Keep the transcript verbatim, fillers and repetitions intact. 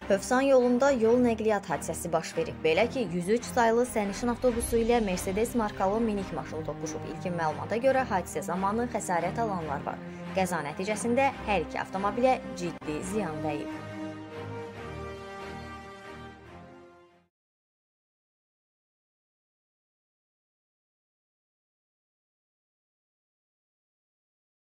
Hövsan yolunda yol nəqliyyat hadisəsi baş verib. Belə ki, yüz üç saylı sərnişin avtobusu ilə Mercedes markalı minik maşın toqquşub. İlkin məlumata görə hadisə zamanı xəsarət alanlar var. Qəza nəticəsində hər iki avtomobilə ciddi ziyan dəyib.